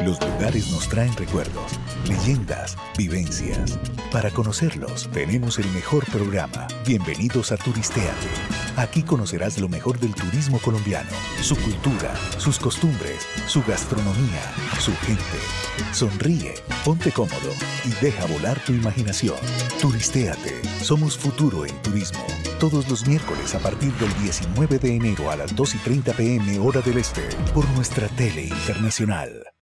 Los lugares nos traen recuerdos, leyendas, vivencias. Para conocerlos, tenemos el mejor programa. Bienvenidos a Turistéate. Aquí conocerás lo mejor del turismo colombiano, su cultura, sus costumbres, su gastronomía, su gente. Sonríe, ponte cómodo y deja volar tu imaginación. Turistéate. Somos futuro en turismo. Todos los miércoles a partir del 19 de enero a las 2:30 p.m. hora del este por nuestra tele internacional.